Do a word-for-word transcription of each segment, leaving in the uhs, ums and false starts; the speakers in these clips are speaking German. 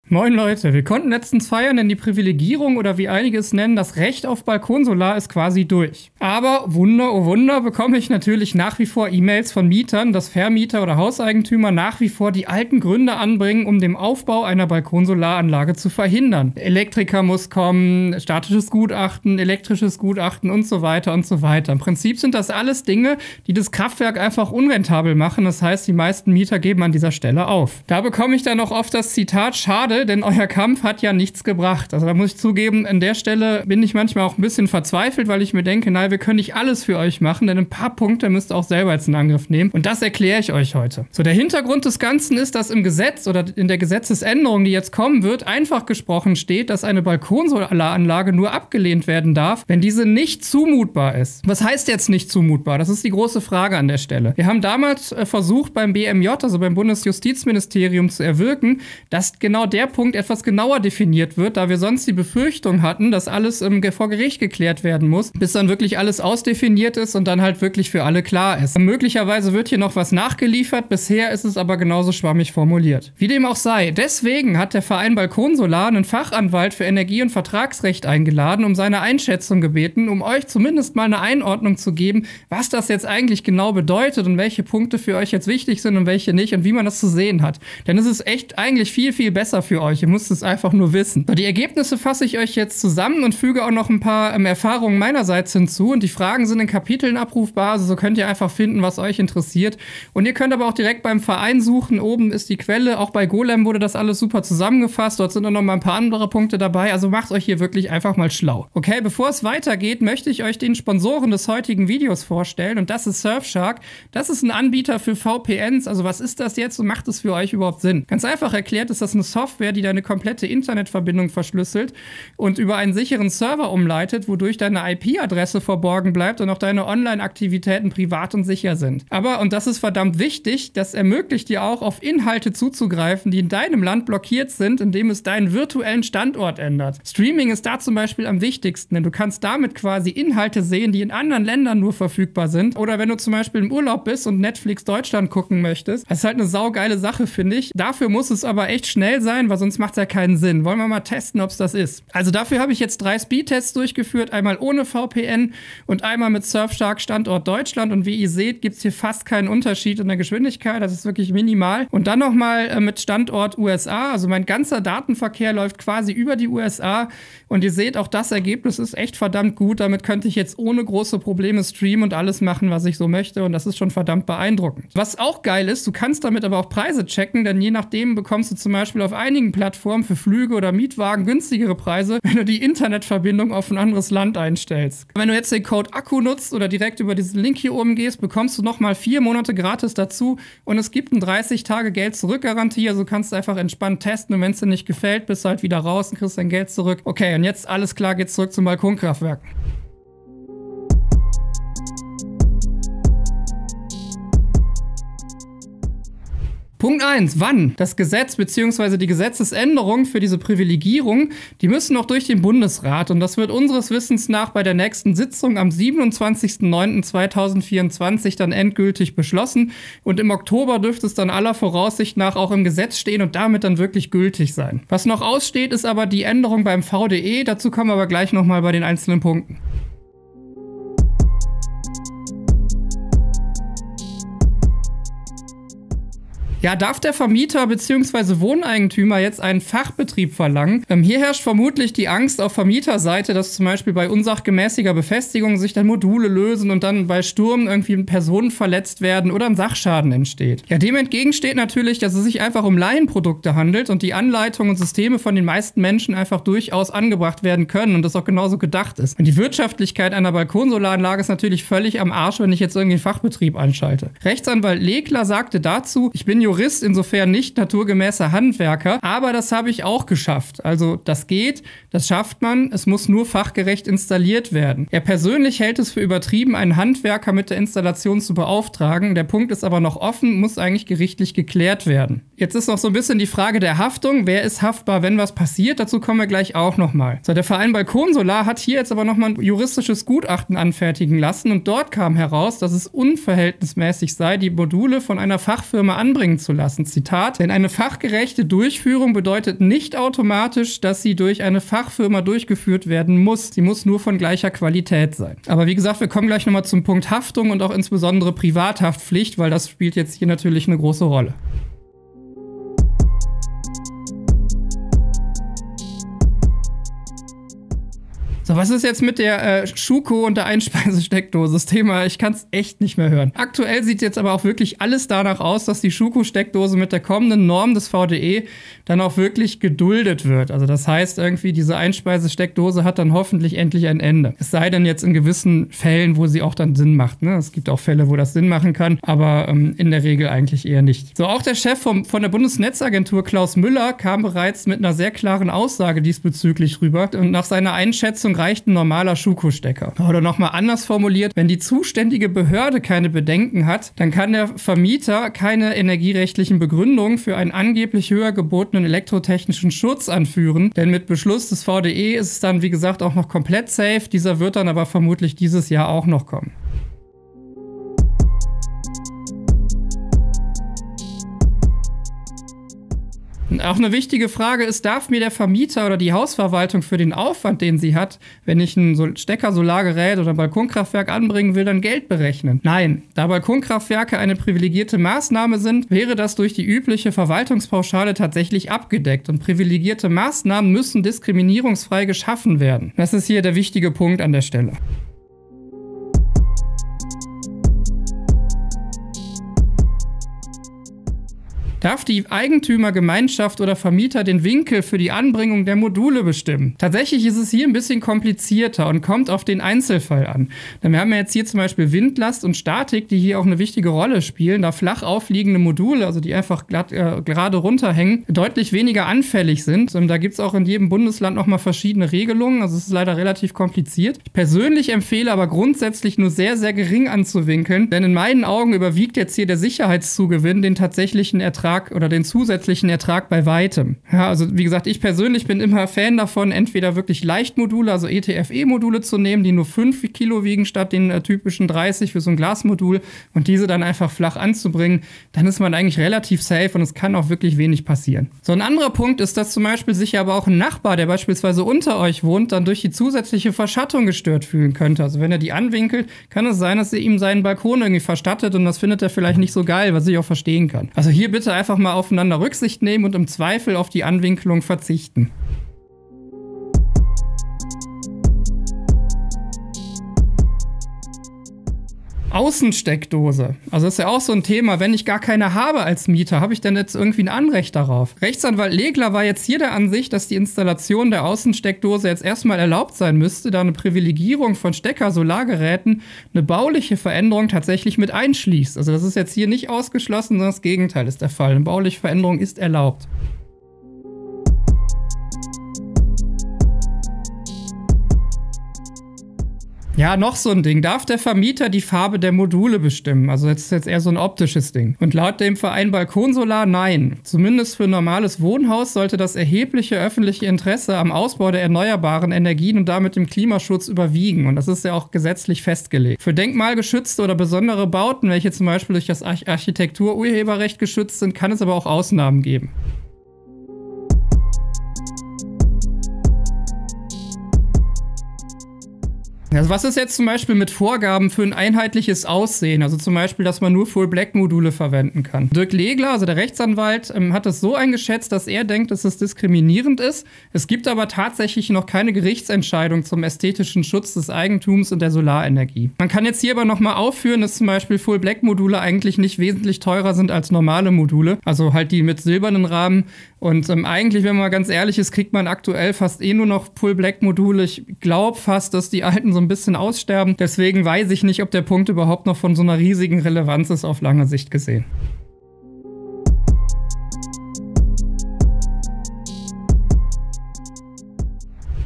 Moin Leute, wir konnten letztens feiern, denn die Privilegierung oder wie einige es nennen, das Recht auf Balkonsolar ist quasi durch. Aber Wunder, oh Wunder, bekomme ich natürlich nach wie vor E-Mails von Mietern, dass Vermieter oder Hauseigentümer nach wie vor die alten Gründe anbringen, um den Aufbau einer Balkonsolaranlage zu verhindern. Der Elektriker muss kommen, statisches Gutachten, elektrisches Gutachten und so weiter und so weiter. Im Prinzip sind das alles Dinge, die das Kraftwerk einfach unrentabel machen. Das heißt, die meisten Mieter geben an dieser Stelle auf. Da bekomme ich dann auch oft das Zitat, schade, denn euer Kampf hat ja nichts gebracht. Also da muss ich zugeben, an der Stelle bin ich manchmal auch ein bisschen verzweifelt, weil ich mir denke, nein, wir können nicht alles für euch machen, denn ein paar Punkte müsst ihr auch selber jetzt in Angriff nehmen. Und das erkläre ich euch heute. So, der Hintergrund des Ganzen ist, dass im Gesetz oder in der Gesetzesänderung, die jetzt kommen wird, einfach gesprochen steht, dass eine Balkonsolaranlage nur abgelehnt werden darf, wenn diese nicht zumutbar ist. Was heißt jetzt nicht zumutbar? Das ist die große Frage an der Stelle. Wir haben damals äh, versucht, beim B M J, also beim Bundesjustizministerium, zu erwirken, dass genau der Punkt etwas genauer definiert wird, da wir sonst die Befürchtung hatten, dass alles ähm, vor Gericht geklärt werden muss, bis dann wirklich alles ausdefiniert ist und dann halt wirklich für alle klar ist. Möglicherweise wird hier noch was nachgeliefert, bisher ist es aber genauso schwammig formuliert. Wie dem auch sei, deswegen hat der Verein Balkonsolar einen Fachanwalt für Energie- und Vertragsrecht eingeladen, um seine Einschätzung gebeten, um euch zumindest mal eine Einordnung zu geben, was das jetzt eigentlich genau bedeutet und welche Punkte für euch jetzt wichtig sind und welche nicht und wie man das zu sehen hat. Denn es ist echt eigentlich viel, viel besser für euch. Ihr müsst es einfach nur wissen. So, die Ergebnisse fasse ich euch jetzt zusammen und füge auch noch ein paar ähm, Erfahrungen meinerseits hinzu. Und die Fragen sind in Kapiteln abrufbar, also so könnt ihr einfach finden, was euch interessiert. Und ihr könnt aber auch direkt beim Verein suchen. Oben ist die Quelle. Auch bei Golem wurde das alles super zusammengefasst. Dort sind dann noch mal ein paar andere Punkte dabei. Also macht euch hier wirklich einfach mal schlau. Okay, bevor es weitergeht, möchte ich euch den Sponsoren des heutigen Videos vorstellen. Und das ist Surfshark. Das ist ein Anbieter für V P Ns. Also was ist das jetzt und macht es für euch überhaupt Sinn? Ganz einfach erklärt ist das eine Software, die deine komplette Internetverbindung verschlüsselt und über einen sicheren Server umleitet, wodurch deine I P-Adresse verborgen bleibt und auch deine Online-Aktivitäten privat und sicher sind. Aber, und das ist verdammt wichtig, das ermöglicht dir auch, auf Inhalte zuzugreifen, die in deinem Land blockiert sind, indem es deinen virtuellen Standort ändert. Streaming ist da zum Beispiel am wichtigsten, denn du kannst damit quasi Inhalte sehen, die in anderen Ländern nur verfügbar sind. Oder wenn du zum Beispiel im Urlaub bist und Netflix Deutschland gucken möchtest, das ist halt eine saugeile Sache, finde ich. Dafür muss es aber echt schnell sein, weil sonst macht es ja keinen Sinn. Wollen wir mal testen, ob es das ist. Also dafür habe ich jetzt drei Speedtests durchgeführt, einmal ohne V P N und einmal mit Surfshark Standort Deutschland und wie ihr seht, gibt es hier fast keinen Unterschied in der Geschwindigkeit, das ist wirklich minimal. Und dann nochmal äh, mit Standort U S A, also mein ganzer Datenverkehr läuft quasi über die U S A und ihr seht, auch das Ergebnis ist echt verdammt gut, damit könnte ich jetzt ohne große Probleme streamen und alles machen, was ich so möchte und das ist schon verdammt beeindruckend. Was auch geil ist, du kannst damit aber auch Preise checken, denn je nachdem bekommst du zum Beispiel auf einigen Plattformen für Flüge oder Mietwagen günstigere Preise, wenn du die Internetverbindung auf ein anderes Land einstellst. Wenn du jetzt den Code Akku nutzt oder direkt über diesen Link hier oben gehst, bekommst du nochmal vier Monate gratis dazu und es gibt eine dreißig Tage Geld-Zurück-Garantie, also kannst du einfach entspannt testen und wenn es dir nicht gefällt, bist du halt wieder raus und kriegst dein Geld zurück. Okay, und jetzt alles klar, geht's zurück zum Balkonkraftwerk. Punkt eins. Wann? Das Gesetz bzw. die Gesetzesänderung für diese Privilegierung, die müssen noch durch den Bundesrat und das wird unseres Wissens nach bei der nächsten Sitzung am siebenundzwanzigsten neunten zweitausendvierundzwanzig dann endgültig beschlossen und im Oktober dürfte es dann aller Voraussicht nach auch im Gesetz stehen und damit dann wirklich gültig sein. Was noch aussteht, ist aber die Änderung beim V D E, dazu kommen wir aber gleich nochmal bei den einzelnen Punkten. Ja, darf der Vermieter bzw. Wohneigentümer jetzt einen Fachbetrieb verlangen? Ähm, hier herrscht vermutlich die Angst auf Vermieterseite, dass zum Beispiel bei unsachgemäßiger Befestigung sich dann Module lösen und dann bei Sturm irgendwie Personen verletzt werden oder ein Sachschaden entsteht. Ja, dem entgegen steht natürlich, dass es sich einfach um Laienprodukte handelt und die Anleitungen und Systeme von den meisten Menschen einfach durchaus angebracht werden können und das auch genauso gedacht ist. Und die Wirtschaftlichkeit einer Balkonsolaranlage ist natürlich völlig am Arsch, wenn ich jetzt irgendwie einen Fachbetrieb anschalte. Rechtsanwalt Legler sagte dazu, ich bin Jurist, insofern nicht naturgemäßer Handwerker, aber das habe ich auch geschafft. Also das geht, das schafft man, es muss nur fachgerecht installiert werden. Er persönlich hält es für übertrieben, einen Handwerker mit der Installation zu beauftragen. Der Punkt ist aber noch offen, muss eigentlich gerichtlich geklärt werden. Jetzt ist noch so ein bisschen die Frage der Haftung. Wer ist haftbar, wenn was passiert? Dazu kommen wir gleich auch nochmal. So, der Verein Balkonsolar hat hier jetzt aber nochmal ein juristisches Gutachten anfertigen lassen und dort kam heraus, dass es unverhältnismäßig sei, die Module von einer Fachfirma anbringen zu lassen. Zitat: Denn eine fachgerechte Durchführung bedeutet nicht automatisch, dass sie durch eine Fachfirma durchgeführt werden muss. Sie muss nur von gleicher Qualität sein. Aber wie gesagt, wir kommen gleich nochmal zum Punkt Haftung und auch insbesondere Privathaftpflicht, weil das spielt jetzt hier natürlich eine große Rolle. So, was ist jetzt mit der äh, Schuko und der Einspeisesteckdose? Das Thema, ich kann es echt nicht mehr hören. Aktuell sieht jetzt aber auch wirklich alles danach aus, dass die Schuko-Steckdose mit der kommenden Norm des V D E dann auch wirklich geduldet wird. Also das heißt irgendwie, diese Einspeisesteckdose hat dann hoffentlich endlich ein Ende. Es sei denn jetzt in gewissen Fällen, wo sie auch dann Sinn macht. Ne? Es gibt auch Fälle, wo das Sinn machen kann, aber ähm, in der Regel eigentlich eher nicht. So, auch der Chef vom, von der Bundesnetzagentur, Klaus Müller, kam bereits mit einer sehr klaren Aussage diesbezüglich rüber. Und nach seiner Einschätzung reicht ein normaler Schuko-Stecker. Oder nochmal anders formuliert, wenn die zuständige Behörde keine Bedenken hat, dann kann der Vermieter keine energierechtlichen Begründungen für einen angeblich höher gebotenen elektrotechnischen Schutz anführen, denn mit Beschluss des V D E ist es dann, wie gesagt, auch noch komplett safe. Dieser wird dann aber vermutlich dieses Jahr auch noch kommen. Auch eine wichtige Frage ist, darf mir der Vermieter oder die Hausverwaltung für den Aufwand, den sie hat, wenn ich ein Stecker, Solargerät oder Balkonkraftwerk anbringen will, dann Geld berechnen? Nein, da Balkonkraftwerke eine privilegierte Maßnahme sind, wäre das durch die übliche Verwaltungspauschale tatsächlich abgedeckt. Und privilegierte Maßnahmen müssen diskriminierungsfrei geschaffen werden. Das ist hier der wichtige Punkt an der Stelle. Darf die Eigentümergemeinschaft oder Vermieter den Winkel für die Anbringung der Module bestimmen? Tatsächlich ist es hier ein bisschen komplizierter und kommt auf den Einzelfall an. Denn wir haben ja jetzt hier zum Beispiel Windlast und Statik, die hier auch eine wichtige Rolle spielen, da flach aufliegende Module, also die einfach glatt, äh, gerade runterhängen, deutlich weniger anfällig sind. Und da gibt es auch in jedem Bundesland nochmal verschiedene Regelungen, also es ist leider relativ kompliziert. Ich persönlich empfehle aber grundsätzlich nur sehr, sehr gering anzuwinkeln, denn in meinen Augen überwiegt jetzt hier der Sicherheitszugewinn den tatsächlichen Ertrag oder den zusätzlichen Ertrag bei weitem. Ja, also wie gesagt, ich persönlich bin immer Fan davon, entweder wirklich Leichtmodule, also E T F E-Module zu nehmen, die nur fünf Kilo wiegen statt den äh, typischen dreißig für so ein Glasmodul und diese dann einfach flach anzubringen. Dann ist man eigentlich relativ safe und es kann auch wirklich wenig passieren. So ein anderer Punkt ist, dass zum Beispiel sich aber auch ein Nachbar, der beispielsweise unter euch wohnt, dann durch die zusätzliche Verschattung gestört fühlen könnte. Also wenn er die anwinkelt, kann es sein, dass ihr ihm seinen Balkon irgendwie verstattet und das findet er vielleicht nicht so geil, was ich auch verstehen kann. Also hier bitte einfach mal aufeinander Rücksicht nehmen und im Zweifel auf die Anwinklung verzichten. Außensteckdose. Also das ist ja auch so ein Thema, wenn ich gar keine habe als Mieter, habe ich denn jetzt irgendwie ein Anrecht darauf? Rechtsanwalt Legler war jetzt hier der Ansicht, dass die Installation der Außensteckdose jetzt erstmal erlaubt sein müsste, da eine Privilegierung von Stecker-Solargeräten eine bauliche Veränderung tatsächlich mit einschließt. Also das ist jetzt hier nicht ausgeschlossen, sondern das Gegenteil ist der Fall. Eine bauliche Veränderung ist erlaubt. Ja, noch so ein Ding. Darf der Vermieter die Farbe der Module bestimmen? Also das ist jetzt eher so ein optisches Ding. Und laut dem Verein Balkonsolar nein. Zumindest für ein normales Wohnhaus sollte das erhebliche öffentliche Interesse am Ausbau der erneuerbaren Energien und damit dem Klimaschutz überwiegen. Und das ist ja auch gesetzlich festgelegt. Für denkmalgeschützte oder besondere Bauten, welche zum Beispiel durch das Arch- Architektururheberrecht geschützt sind, kann es aber auch Ausnahmen geben. Also was ist jetzt zum Beispiel mit Vorgaben für ein einheitliches Aussehen? Also zum Beispiel, dass man nur Full-Black-Module verwenden kann. Dirk Legler, also der Rechtsanwalt, ähm, hat es so eingeschätzt, dass er denkt, dass es diskriminierend ist. Es gibt aber tatsächlich noch keine Gerichtsentscheidung zum ästhetischen Schutz des Eigentums und der Solarenergie. Man kann jetzt hier aber nochmal aufführen, dass zum Beispiel Full-Black-Module eigentlich nicht wesentlich teurer sind als normale Module. Also halt die mit silbernen Rahmen. Und ähm, eigentlich, wenn man ganz ehrlich ist, kriegt man aktuell fast eh nur noch Full-Black-Module. Ich glaube fast, dass die alten so ein bisschen aussterben. Deswegen weiß ich nicht, ob der Punkt überhaupt noch von so einer riesigen Relevanz ist auf lange Sicht gesehen.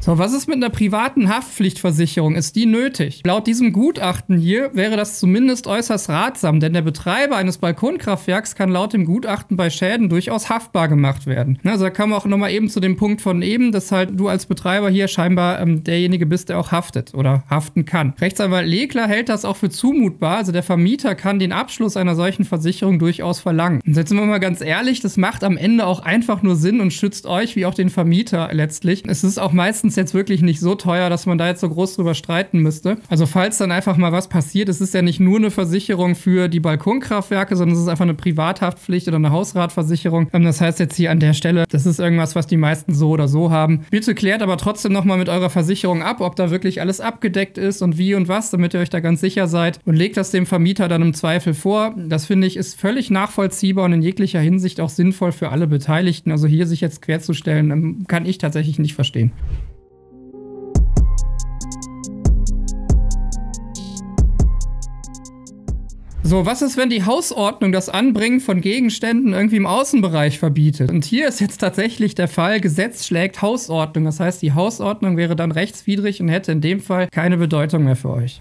So, was ist mit einer privaten Haftpflichtversicherung? Ist die nötig? Laut diesem Gutachten hier wäre das zumindest äußerst ratsam, denn der Betreiber eines Balkonkraftwerks kann laut dem Gutachten bei Schäden durchaus haftbar gemacht werden. Also da kann man auch nochmal eben zu dem Punkt von eben, dass halt du als Betreiber hier scheinbar ähm, derjenige bist, der auch haftet oder haften kann. Rechtsanwalt Legler hält das auch für zumutbar, also der Vermieter kann den Abschluss einer solchen Versicherung durchaus verlangen. Und jetzt sind wir mal ganz ehrlich, das macht am Ende auch einfach nur Sinn und schützt euch wie auch den Vermieter letztlich. Es ist auch meistens jetzt wirklich nicht so teuer, dass man da jetzt so groß drüber streiten müsste. Also falls dann einfach mal was passiert, es ist ja nicht nur eine Versicherung für die Balkonkraftwerke, sondern es ist einfach eine Privathaftpflicht oder eine Hausratversicherung. Das heißt jetzt hier an der Stelle, das ist irgendwas, was die meisten so oder so haben. Bitte klärt aber trotzdem nochmal mit eurer Versicherung ab, ob da wirklich alles abgedeckt ist und wie und was, damit ihr euch da ganz sicher seid und legt das dem Vermieter dann im Zweifel vor. Das finde ich ist völlig nachvollziehbar und in jeglicher Hinsicht auch sinnvoll für alle Beteiligten. Also hier sich jetzt querzustellen, kann ich tatsächlich nicht verstehen. So, was ist, wenn die Hausordnung das Anbringen von Gegenständen irgendwie im Außenbereich verbietet? Und hier ist jetzt tatsächlich der Fall, Gesetz schlägt Hausordnung. Das heißt, die Hausordnung wäre dann rechtswidrig und hätte in dem Fall keine Bedeutung mehr für euch.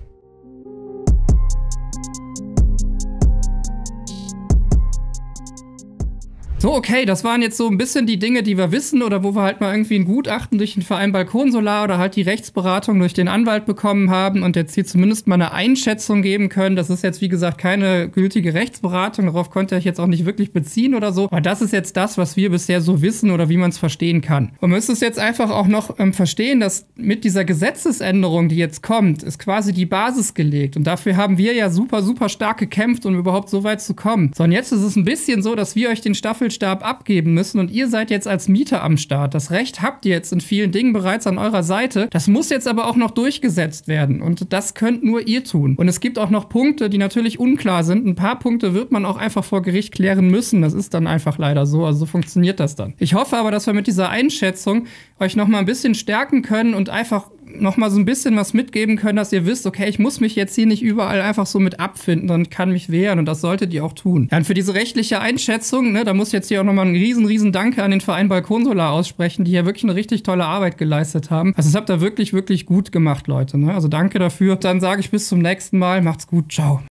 So, okay, das waren jetzt so ein bisschen die Dinge, die wir wissen oder wo wir halt mal irgendwie ein Gutachten durch den Verein Balkonsolar oder halt die Rechtsberatung durch den Anwalt bekommen haben und jetzt hier zumindest mal eine Einschätzung geben können. Das ist jetzt, wie gesagt, keine gültige Rechtsberatung, darauf könnt ihr euch jetzt auch nicht wirklich beziehen oder so, aber das ist jetzt das, was wir bisher so wissen oder wie man es verstehen kann. Und man müsste es jetzt einfach auch noch ähm, verstehen, dass mit dieser Gesetzesänderung, die jetzt kommt, ist quasi die Basis gelegt und dafür haben wir ja super, super stark gekämpft, um überhaupt so weit zu kommen. So, und jetzt ist es ein bisschen so, dass wir euch den Staffel Staffelstab abgeben müssen und ihr seid jetzt als Mieter am Start. Das Recht habt ihr jetzt in vielen Dingen bereits an eurer Seite. Das muss jetzt aber auch noch durchgesetzt werden und das könnt nur ihr tun. Und es gibt auch noch Punkte, die natürlich unklar sind. Ein paar Punkte wird man auch einfach vor Gericht klären müssen. Das ist dann einfach leider so. Also so funktioniert das dann. Ich hoffe aber, dass wir mit dieser Einschätzung euch noch mal ein bisschen stärken können und einfach noch mal so ein bisschen was mitgeben können, dass ihr wisst, okay, ich muss mich jetzt hier nicht überall einfach so mit abfinden und kann mich wehren und das solltet ihr auch tun. Ja, und für diese rechtliche Einschätzung, ne, da muss ich jetzt hier auch noch mal einen riesen, riesen Danke an den Verein Balkonsolar aussprechen, die hier wirklich eine richtig tolle Arbeit geleistet haben. Also das habt ihr wirklich, wirklich gut gemacht, Leute. Ne? Also danke dafür. Dann sage ich bis zum nächsten Mal. Macht's gut. Ciao.